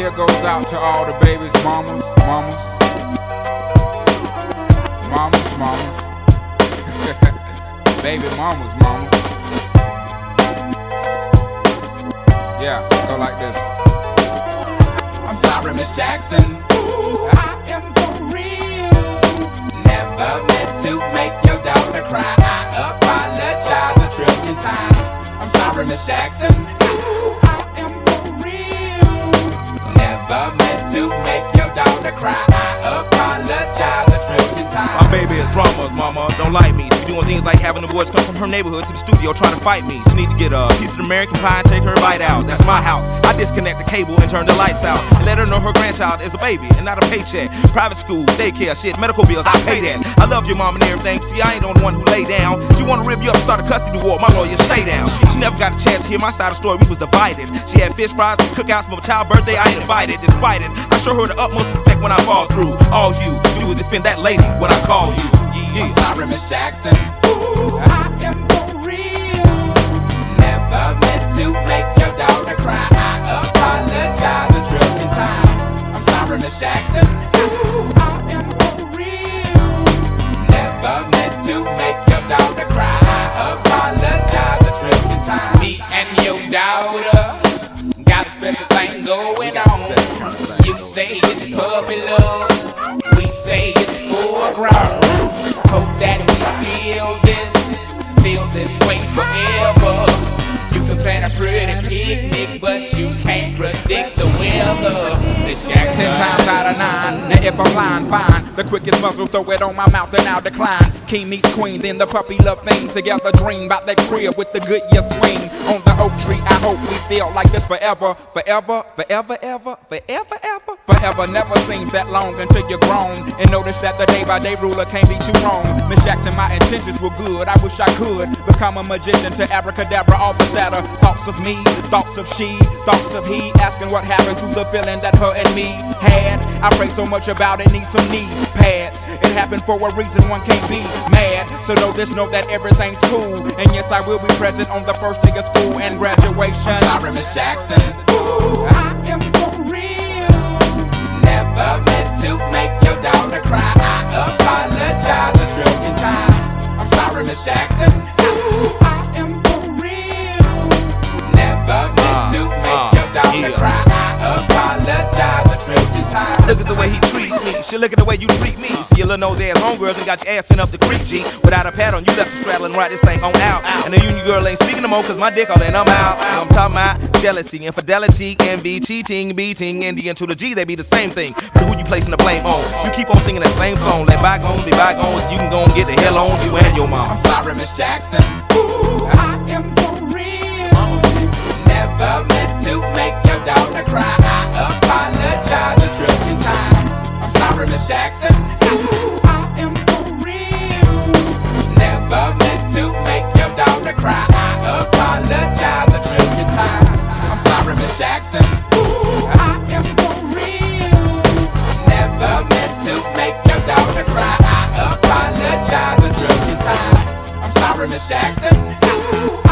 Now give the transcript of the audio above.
here goes out to all the babies, mamas. Baby mamas. Yeah, go like this. I'm sorry, Miss Jackson. Ooh, I am for real. Never meant to make your daughter cry. I apologize a trillion times. I'm sorry, Miss Jackson. Ooh, I am for real. Never meant to make your daughter cry. I apologize a trillion times. My baby is drama, mama, don't like me. She doing things like having the boys come from her neighborhood to the studio trying to fight me. She need to get a piece of the American pie and take her bite out. That's my house. I disconnect the cable and turn the lights out and let her know her grandchild is a baby and not a paycheck. Private school, daycare, shit, medical bills, I pay that. I love your mom and everything. See, I ain't the only one who lay down. She wanna rip you up and start a custody war. My lawyer, stay down. She never got a chance to hear my side of the story. We was divided. She had fish fries and cookouts for my child's birthday. I ain't invited. Despite it, I show her the utmost respect when I fall through. All you do is defend that lady when I call you. I'm sorry, Miss Jackson. Ooh, I am for real. Never meant to make your daughter cry. I apologize a trillion times. I'm sorry, Miss Jackson. Ooh, I am for real. Never meant to make your daughter cry. I apologize a trillion times. Me and your daughter got a special thing going on. You say it's puppy love, we say it's full grown. Hope that we feel this way forever. You can plan a pretty picnic, but you can't predict the weather. Miss Jackson, 10 times out of 9. Now if I'm lying, fine. The quickest muzzle, throw it on my mouth and I'll decline. King meets queen, then the puppy love thing. Together dream about that crib with the good year swing. On the oak tree, I hope we feel like this forever. Forever never seems that long until you're grown and notice that the day-by-day ruler can't be too wrong. Miss Jackson, my intentions were good. I wish I could become a magician to abracadabra all the sadder. Thoughts of me, thoughts of she, thoughts of he, asking what happened to the feeling that her and me had. I pray so much about it, need some knee pads. It happened for a reason, one can't be mad. So know this, know that everything's cool. And yes, I will be present on the first day of school and graduation. I'm sorry, Miss Jackson. Ooh, I am for real. Never meant to make your daughter cry. I apologize a trillion times. I'm sorry, Miss Jackson. Ooh, I am for real. Never meant to make your daughter cry. I apologize a trillion times. Look at the way he treats me. Shit, look at the way you treat me. See your little nose ass homegirl and got your ass sent up the creek, G. Without a pad on, you left the straddle and ride this thing on out. And the union girl ain't speaking no more cause my dick all in, I'm out. I'm talking about jealousy, infidelity, envy, cheating, beating, and the N to the G, they be the same thing. But who you placing the blame on? You keep on singing that same song. Let bygones be bygones, you can go and get the hell on you and your mom. I'm sorry, Miss Jackson. Ooh, I am for real. Never meant to make your daughter cry. I apologize a trillion times. I'm sorry, Miss Jackson. Ooh, I am for real. Never meant to make your daughter cry. I apologize a trillion times. I'm sorry, Miss Jackson. Ooh, I am for real. Never meant to make your daughter cry. I apologize a trillion times. I'm sorry, Miss Jackson. Ooh,